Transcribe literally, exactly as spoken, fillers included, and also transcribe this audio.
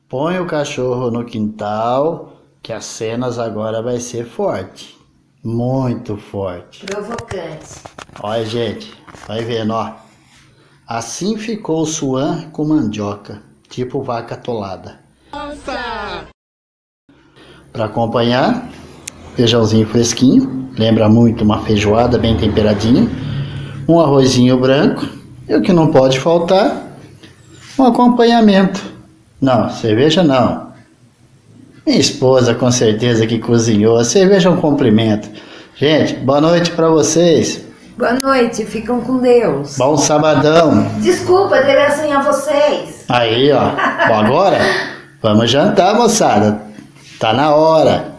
Põe o cachorro no quintal, que as cenas agora vai ser forte. Muito forte. Provocante. Olha, gente, vai vendo, ó. Assim ficou o suã com mandioca, tipo vaca atolada. Nossa! Para acompanhar, feijãozinho fresquinho, lembra muito uma feijoada bem temperadinha, um arrozinho branco e o que não pode faltar, um acompanhamento. Não, cerveja não. Minha esposa com certeza que cozinhou, a cerveja é um cumprimento. Gente, boa noite para vocês. Boa noite, ficam com Deus. Bom sabadão. Desculpa, dele assim a vocês. Aí, ó. Bom, agora vamos jantar, moçada. Tá na hora.